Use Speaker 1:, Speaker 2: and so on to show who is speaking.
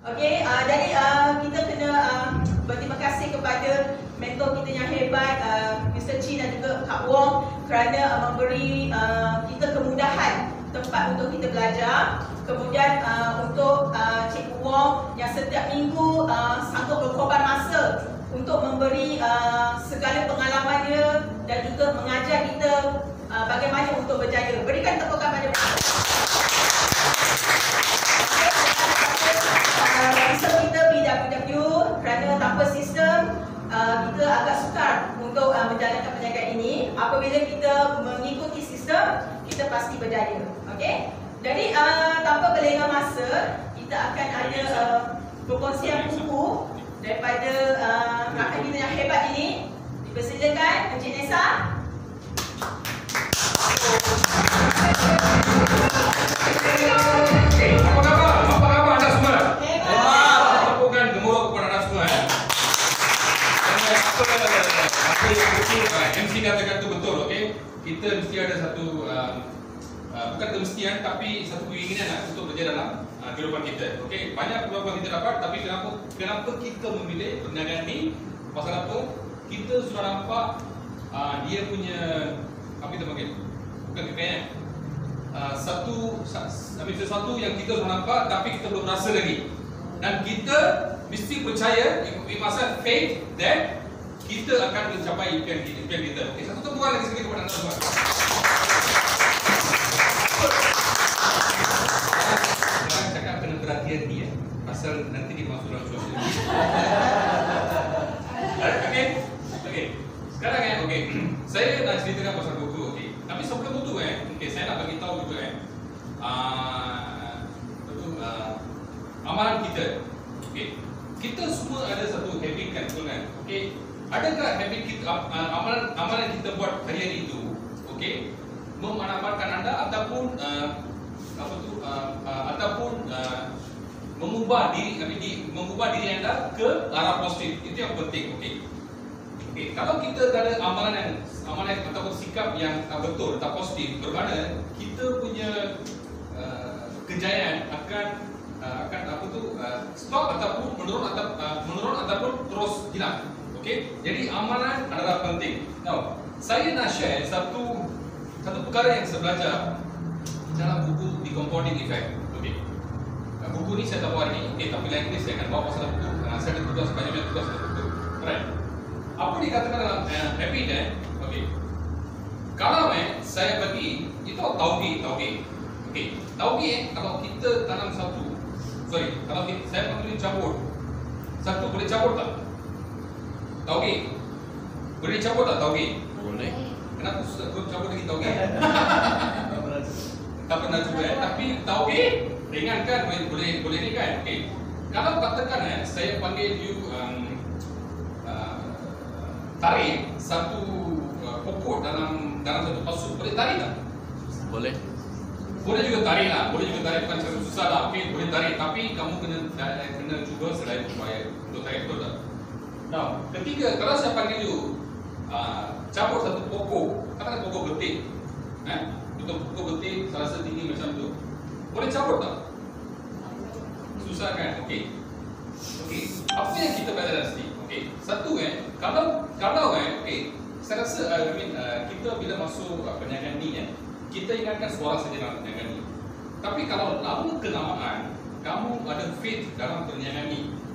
Speaker 1: Okey, jadi kita kena berterima kasih kepada mentor kita yang hebat, Mr. Chin dan juga Kak Wong, kerana memberi kita kemudahan tempat untuk kita belajar. Kemudian untuk Cikgu Wong yang setiap minggu sanggup berkorban masa untuk memberi segala pengalaman dia dan juga mengajar kita bagaimana untuk berjaya. Berikan tepukan pada mereka. Sistem kita PWW, kerana tanpa sistem kita agak sukar untuk menjalankan perniagaan ini. Apabila kita mengikuti sistem, kita pasti berjaya. Okey? Jadi tanpa berlengah masa, kita akan ada perkongsian buku daripada rakan kita yang hebat ini. Dipersilakan Encik Nesa.
Speaker 2: Apa khabar? Apa khabar anda semua?
Speaker 1: Hebat.
Speaker 2: Tepukan gemuruh kepada anda semua. Apa yang betul, MC katakan itu betul, okey? Kita mesti ada satu bukan kemestian tapi satu keinginan untuk berjaya dalam kehidupan kita. Okey, banyak peluang kita dapat, tapi kenapa kita memilih perniagaan ni? Pasal apa? Kita sudah nampak dia punya apa kita panggil? Bukan kekayaan. Sesuatu yang kita sudah nampak tapi kita belum rasa lagi. Dan kita mesti percaya, we must have faith that kita akan mencapai impian kita. Okey, satu tepukan lagi sekali kepada anda semua. Jangan cakap kena berhati-hati ya. Pasal nanti dia masuk dalam sosial media. Okey. Sekarang okey. Saya nak ceritakan pasal buku, okey. Tapi sebelum itu okey, saya nak bagi tahu juga amalan kita. Okey. Kita semua ada satu habit kan, betul kan? Okey. Adakah habit kita amalan kita buat hari-hari itu, okey, memanfaatkan anda ataupun mengubah diri anda ke arah positif? Itu yang penting, okey. Okey, kalau kita tak ada amalan ataupun sikap yang betul, tak positif, bermakna kita punya kejayaan akan stop ataupun menurun ataupun terus hilang. Okey, jadi amalan adalah penting. Now, saya nak share satu perkara yang saya belajar dalam buku The Compounding Effect. Okey, buku ni saya tak bawa hari ni. Okey, tapi lain kali saya akan bawa pasal buku. Saya ada tugas banyak tugas dalam buku. Alright. Apa dikatakan dalam habit okey. Kalau saya bagi itu tauge. Okey, tauge kalau kita tanam kalau saya panggil cabut. Satu boleh cabut tak? Tauge. Boleh cabut tak tauge?
Speaker 3: Boleh.
Speaker 2: Kenapa kau cabut lagi tauge? Tak pernah cuba tapi tauge ringan kan, boleh ni kan? Okey. Kalau katakan saya panggil you tarik satu pokok dalam satu pasu, boleh tarik tak?
Speaker 3: Boleh.
Speaker 2: Boleh juga tarik lah, bukan cara susah lah. Okey, boleh tarik, tapi kamu kena cuba selain upaya untuk tarik, betul tak? Now, ketiga, kalau saya panggil you cabut satu pokok, katakan pokok betik, betul pokok betik serasa tinggi macam tu, boleh cabut tak? Susah kan? Okey. Apa yang kita belajar dari sini? Okey, satu kalau okey, saya rasa kita bila masuk perniagaan ni kita ingatkan seorang saja dalam perniagaan ni. Tapi kalau lama kelamaan kamu ada faith dalam perniagaan ni,